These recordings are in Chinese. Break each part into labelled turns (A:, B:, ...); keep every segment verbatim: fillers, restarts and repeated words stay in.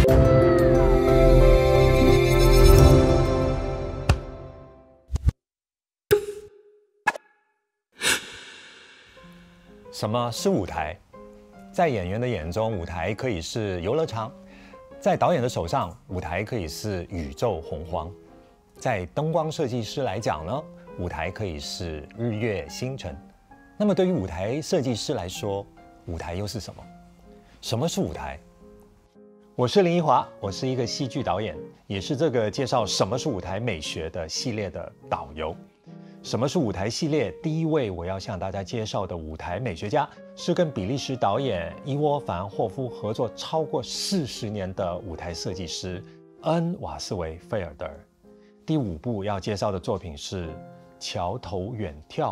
A: 什么是舞台？在演员的眼中，舞台可以是游乐场；在导演的手上，舞台可以是宇宙洪荒；在灯光设计师来讲呢，舞台可以是日月星辰。那么对于舞台设计师来说，舞台又是什么？什么是舞台？我是林奕华，我是一个戏剧导演，也是这个介绍什么是舞台美学的系列的导游。什么是舞台系列？第一位我要向大家介绍的舞台美学家，是跟比利时导演伊沃·凡霍夫合作超过四十年的舞台设计师恩·瓦斯维·费尔德。第五部要介绍的作品是《桥头远眺》。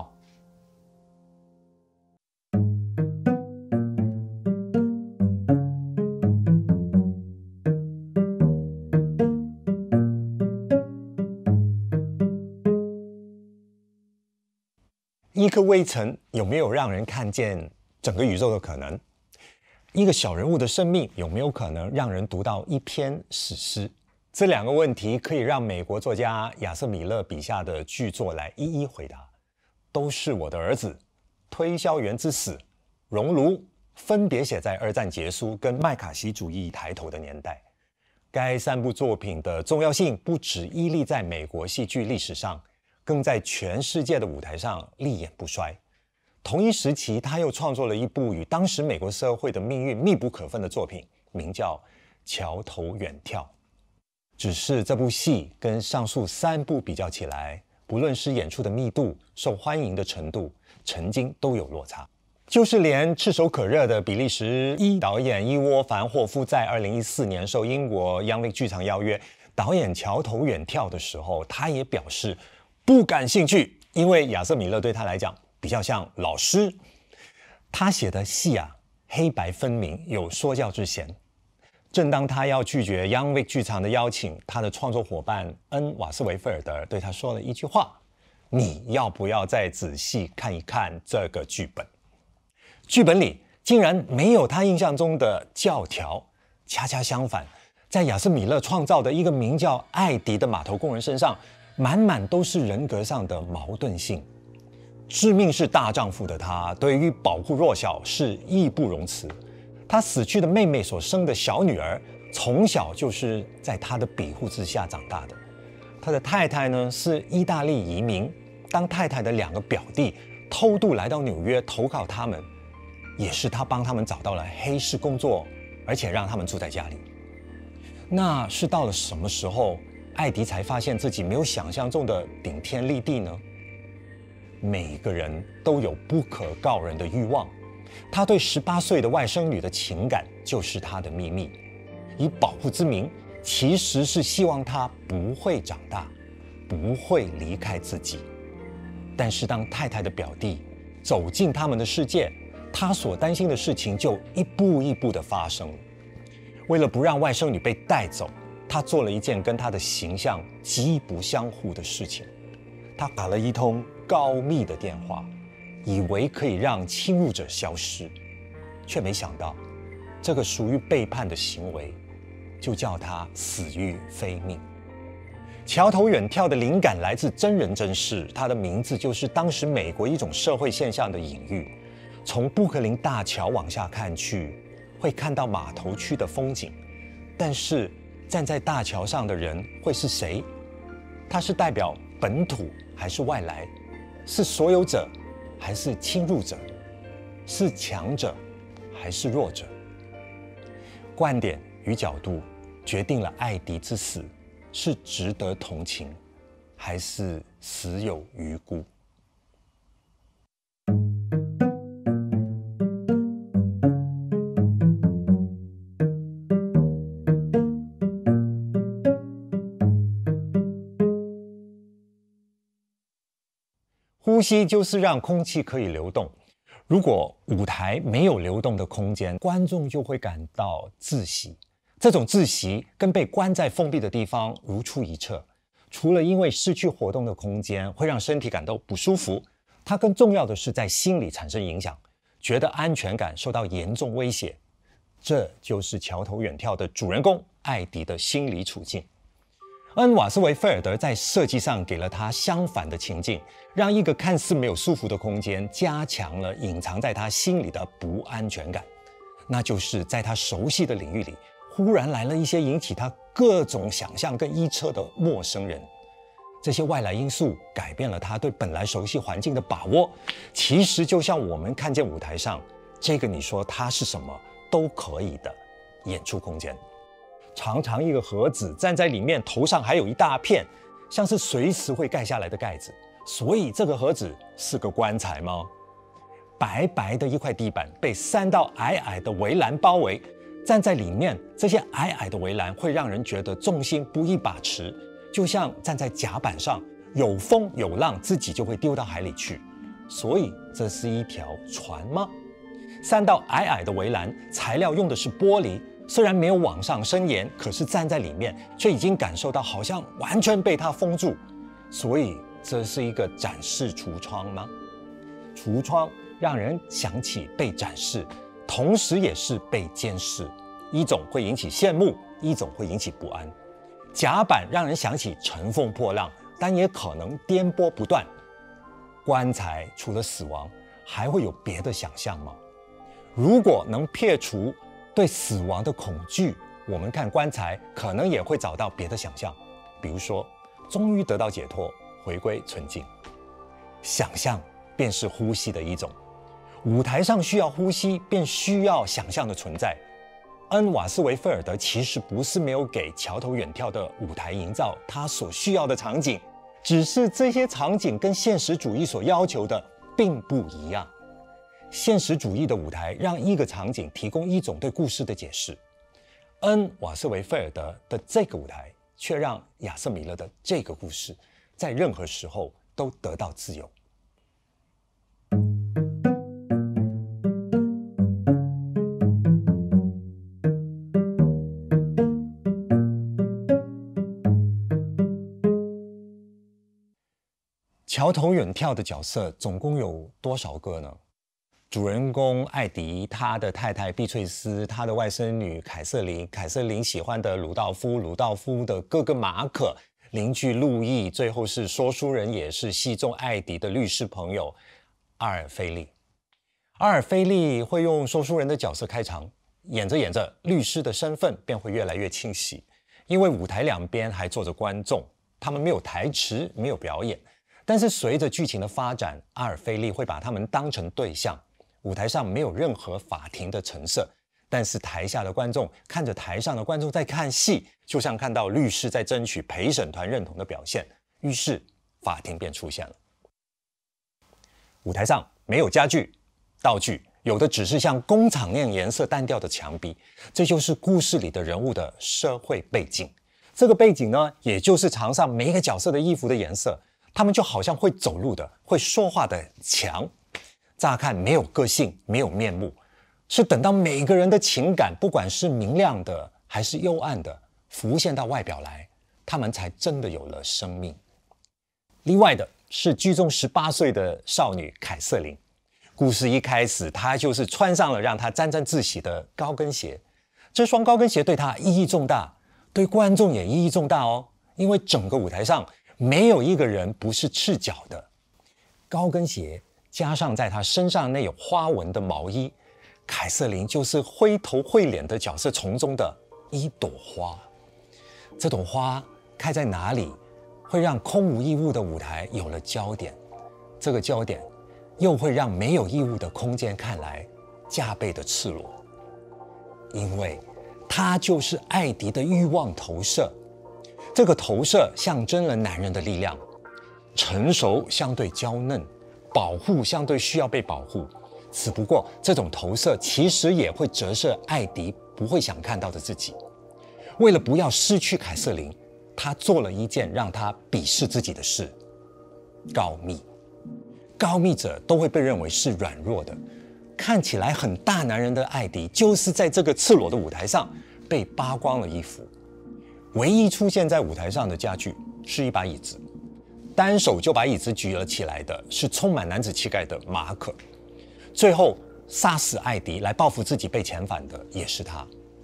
A: 一颗微尘有没有让人看见整个宇宙的可能？一个小人物的生命有没有可能让人读到一篇史诗？这两个问题可以让美国作家亚瑟·米勒笔下的巨作来一一回答。都是我的儿子、推销员之死、熔炉分别写在二战结束跟麦卡锡主义抬头的年代。该三部作品的重要性不只屹立在美国戏剧历史上，更在全世界的舞台上立眼不衰。同一时期，他又创作了一部与当时美国社会的命运密不可分的作品，名叫《桥头远眺》。只是这部戏跟上述三部比较起来，不论是演出的密度、受欢迎的程度，曾经都有落差。就是连炙手可热的比利时裔导演伊沃·凡霍夫在二零一四年受英国央威剧场邀约导演《桥头远眺》的时候，他也表示不感兴趣，因为亚瑟·米勒对他来讲比较像老师。他写的戏啊，黑白分明，有说教之嫌。正当他要拒绝央威剧场的邀请，他的创作伙伴恩·瓦斯维·费尔德对他说了一句话：你要不要再仔细看一看这个剧本？剧本里竟然没有他印象中的教条，恰恰相反，在亚瑟·米勒创造的一个名叫艾迪的码头工人身上，满满都是人格上的矛盾性。致命是大丈夫的他，对于保护弱小是义不容辞。他死去的妹妹所生的小女儿，从小就是在他的庇护之下长大的。他的太太呢，是意大利移民。当太太的两个表弟偷渡来到纽约投靠他们，也是他帮他们找到了黑市工作，而且让他们住在家里。那是到了什么时候，艾迪才发现自己没有想象中的顶天立地呢？每个人都有不可告人的欲望，他对十八岁的外甥女的情感就是他的秘密。以保护之名，其实是希望她不会长大，不会离开自己。但是当太太的表弟走进他们的世界，他所担心的事情就一步一步的发生。为了不让外甥女被带走，他做了一件跟他的形象极不相符的事情。他打了一通高密的电话，以为可以让侵入者消失，却没想到这个属于背叛的行为就叫他死于非命。桥头远眺的灵感来自真人真事，它的名字就是当时美国一种社会现象的隐喻。从布克林大桥往下看去，会看到码头区的风景，但是站在大桥上的人会是谁？他是代表本土还是外来？是所有者还是侵入者？是强者还是弱者？观点与角度决定了艾迪之死是值得同情，还是死有余辜？呼吸就是让空气可以流动。如果舞台没有流动的空间，观众就会感到窒息。这种窒息跟被关在封闭的地方如出一辙。除了因为失去活动的空间会让身体感到不舒服，它更重要的是在心理产生影响，觉得安全感受到严重威胁。这就是桥头远眺的主人公艾迪的心理处境。恩瓦斯维菲尔德在设计上给了他相反的情境，让一个看似没有束缚的空间加强了隐藏在他心里的不安全感。那就是在他熟悉的领域里，忽然来了一些引起他各种想象跟臆测的陌生人。这些外来因素改变了他对本来熟悉环境的把握，其实就像我们看见舞台上这个你说它是什么都可以的演出空间。长长一个盒子，站在里面，头上还有一大片像是随时会盖下来的盖子，所以这个盒子是个棺材吗？白白的一块地板被三道矮矮的围栏包围，站在里面，这些矮矮的围栏会让人觉得重心不易把持，就像站在甲板上，有风有浪，自己就会丢到海里去。所以这是一条船吗？三道矮矮的围栏，材料用的是玻璃，虽然没有往上伸延，可是站在里面却已经感受到好像完全被它封住。所以这是一个展示橱窗吗？橱窗让人想起被展示，同时也是被监视，一种会引起羡慕，一种会引起不安。甲板让人想起乘风破浪，但也可能颠簸不断。棺材除了死亡，还会有别的想象吗？如果能撇除对死亡的恐惧，我们看棺材可能也会找到别的想象，比如说终于得到解脱，回归纯净。想象便是呼吸的一种，舞台上需要呼吸，便需要想象的存在。恩瓦斯维菲尔德其实不是没有给桥头远眺的舞台营造他所需要的场景，只是这些场景跟现实主义所要求的并不一样。现实主义的舞台让一个场景提供一种对故事的解释，恩瓦斯维菲尔德的这个舞台却让亚瑟米勒的这个故事在任何时候都得到自由。桥头远眺的角色总共有多少个呢？主人公艾迪，他的太太碧翠丝，他的外甥女凯瑟琳，凯瑟琳喜欢的鲁道夫，鲁道夫的哥哥马可，邻居路易，最后是说书人也是戏中艾迪的律师朋友阿尔菲利。阿尔菲利会用说书人的角色开场，演着演着，律师的身份便会越来越清晰，因为舞台两边还坐着观众，他们没有台词，没有表演，但是随着剧情的发展，阿尔菲利会把他们当成对象。舞台上没有任何法庭的陈设，但是台下的观众看着台上的观众在看戏，就像看到律师在争取陪审团认同的表现，于是法庭便出现了。舞台上没有家具、道具，有的只是像工厂那样颜色单调的墙壁，这就是故事里的人物的社会背景。这个背景呢，也就是场上每一个角色的衣服的颜色，他们就好像会走路的、会说话的墙。乍看没有个性，没有面目，是等到每个人的情感，不管是明亮的还是幽暗的，浮现到外表来，他们才真的有了生命。例外的是剧中十八岁的少女凯瑟琳，故事一开始，她就是穿上了让她沾沾自喜的高跟鞋。这双高跟鞋对她意义重大，对观众也意义重大哦，因为整个舞台上没有一个人不是赤脚的。高跟鞋加上在她身上那有花纹的毛衣，凯瑟琳就是灰头灰脸的角色丛中的一朵花。这朵花开在哪里，会让空无一物的舞台有了焦点，这个焦点又会让没有异物的空间看来加倍的赤裸，因为它就是艾迪的欲望投射。这个投射象征了男人的力量，成熟相对娇嫩，保护相对需要被保护。只不过这种投射其实也会折射艾迪不会想看到的自己。为了不要失去凯瑟琳，他做了一件让他鄙视自己的事：告密。告密者都会被认为是软弱的，看起来很大男人的艾迪，就是在这个赤裸的舞台上被扒光了衣服。唯一出现在舞台上的家具是一把椅子，单手就把椅子举了起来的是充满男子气概的马可。最后杀死艾迪来报复自己被遣返的也是他。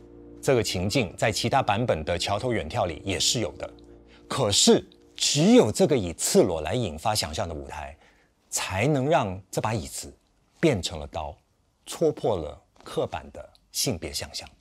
A: 这个情境在其他版本的桥头远眺里也是有的。可是只有这个以赤裸来引发想象的舞台，才能让这把椅子变成了刀，戳破了刻板的性别想象。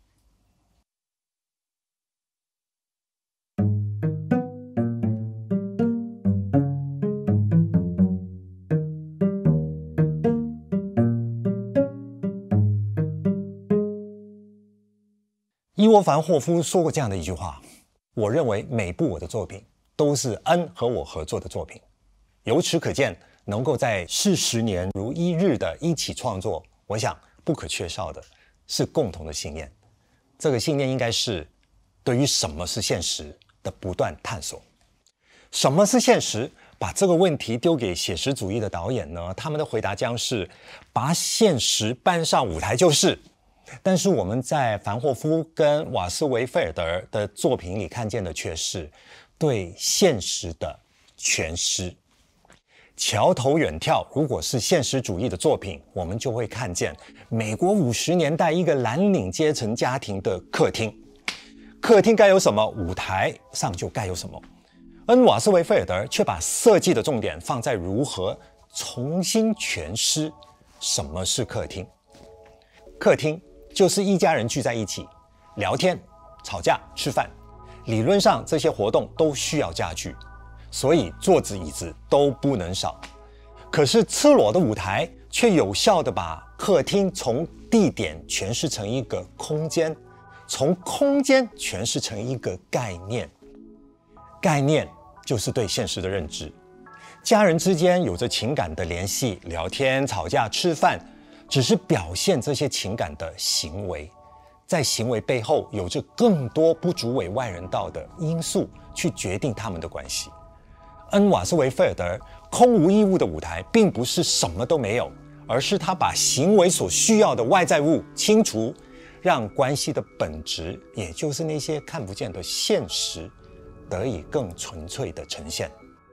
A: 伊沃凡霍夫说过这样的一句话：我认为每部我的作品都是恩和我合作的作品。由此可见，能够在四十年如一日的一起创作，我想不可缺少的是共同的信念。这个信念应该是对于什么是现实的不断探索。什么是现实？把这个问题丢给写实主义的导演呢，他们的回答将是把现实搬上舞台就是。但是我们在凡霍夫跟瓦斯维菲尔德的作品里看见的却是对现实的诠释。桥头远眺如果是现实主义的作品，我们就会看见美国五十年代一个蓝领阶层家庭的客厅。客厅该有什么，舞台上就该有什么。而瓦斯维菲尔德却把设计的重点放在如何重新诠释什么是客厅。客厅就是一家人聚在一起聊天、吵架、吃饭。理论上这些活动都需要家具，所以桌子椅子都不能少。可是赤裸的舞台却有效地把客厅从地点诠释成一个空间，从空间诠释成一个概念。概念就是对现实的认知。家人之间有着情感的联系，聊天、吵架、吃饭只是表现这些情感的行为，在行为背后有着更多不足为外人道的因素去决定他们的关系。恩瓦斯维菲尔德空无一物的舞台并不是什么都没有，而是他把行为所需要的外在物清除，让关系的本质，也就是那些看不见的现实，得以更纯粹的呈现。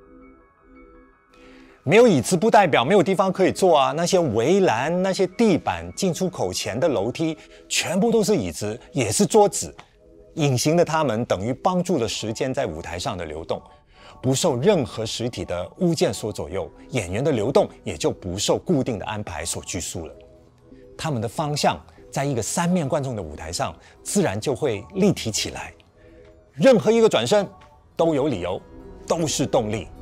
A: 没有椅子不代表没有地方可以坐啊！那些围栏、那些地板、进出口前的楼梯，全部都是椅子，也是桌子。隐形的它们等于帮助了时间在舞台上的流动，不受任何实体的物件所左右，演员的流动也就不受固定的安排所拘束了。他们的方向在一个三面观众的舞台上，自然就会立体起来。任何一个转身都有理由，都是动力。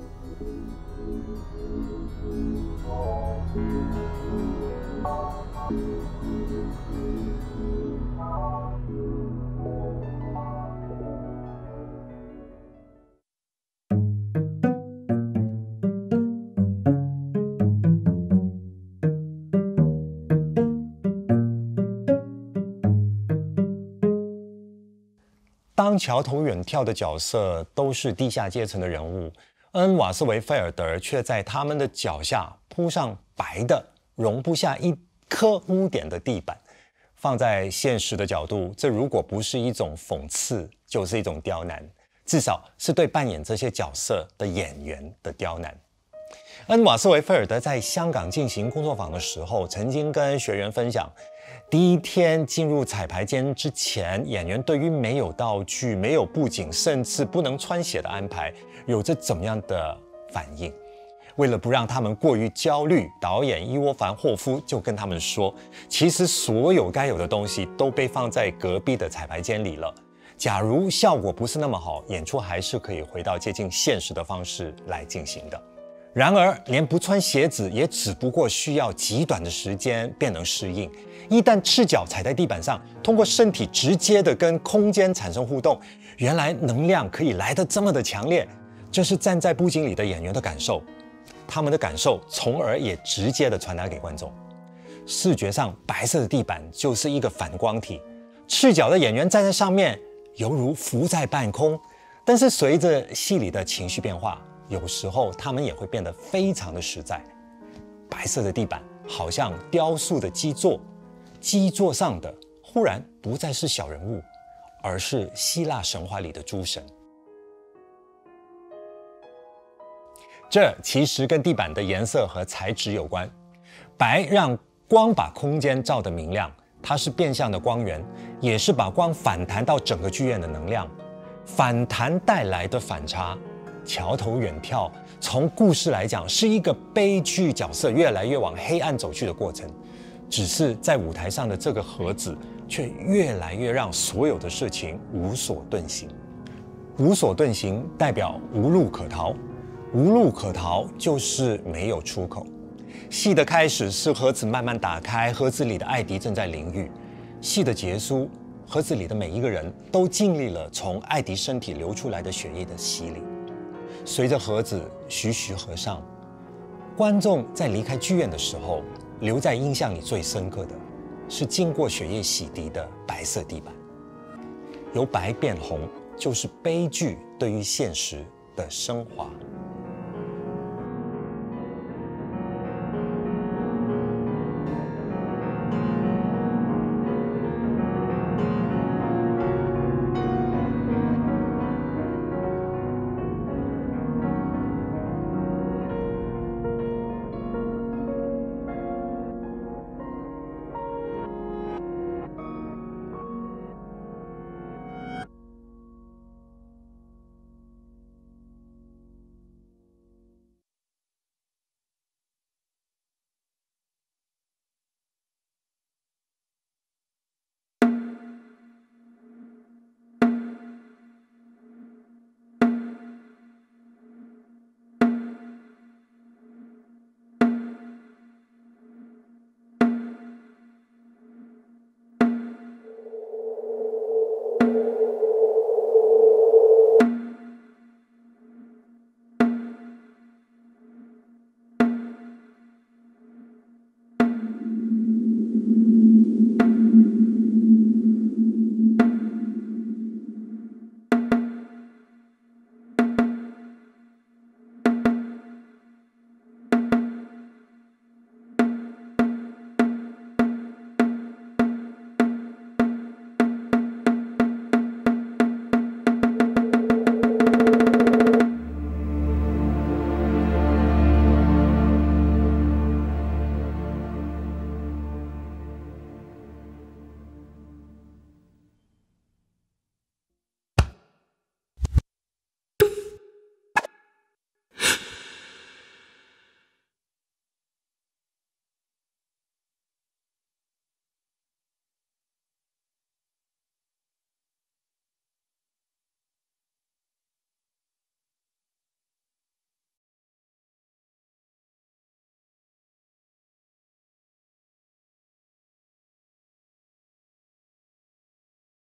A: 当桥头远眺的角色都是低下阶层的人物，恩瓦斯维菲尔德却在他们的脚下铺上白的容不下一颗污点的地板。放在现实的角度，这如果不是一种讽刺，就是一种刁难，至少是对扮演这些角色的演员的刁难。恩瓦斯维菲尔德在香港进行工作坊的时候，曾经跟学员分享，第一天进入彩排间之前，演员对于没有道具、没有布景，甚至不能穿鞋的安排，有着怎么样的反应？为了不让他们过于焦虑，导演伊沃凡霍夫就跟他们说，其实所有该有的东西都被放在隔壁的彩排间里了。假如效果不是那么好，演出还是可以回到接近现实的方式来进行的。然而，连不穿鞋子也只不过需要极短的时间便能适应。一旦赤脚踩在地板上，通过身体直接的跟空间产生互动，原来能量可以来得这么的强烈。这是站在布景里的演员的感受，他们的感受从而也直接的传达给观众。视觉上，白色的地板就是一个反光体，赤脚的演员站在上面，犹如浮在半空。但是随着戏里的情绪变化，有时候他们也会变得非常的实在。白色的地板好像雕塑的基座，基座上的忽然不再是小人物，而是希腊神话里的诸神。这其实跟地板的颜色和材质有关。白让光把空间照得明亮， 它是变相的光源，也是把光反弹到整个剧院的能量。反弹带来的反差，桥头远眺，从故事来讲是一个悲剧角色越来越往黑暗走去的过程。只是在舞台上的这个盒子，却越来越让所有的事情无所遁形。无所遁形代表无路可逃，无路可逃就是没有出口。戏的开始是盒子慢慢打开，盒子里的艾迪正在淋浴。戏的结束，盒子里的每一个人都经历了从艾迪身体流出来的血液的洗礼。随着盒子徐徐合上，观众在离开剧院的时候，留在印象里最深刻的是经过血液洗涤的白色地板。由白变红，就是悲剧对于现实的升华。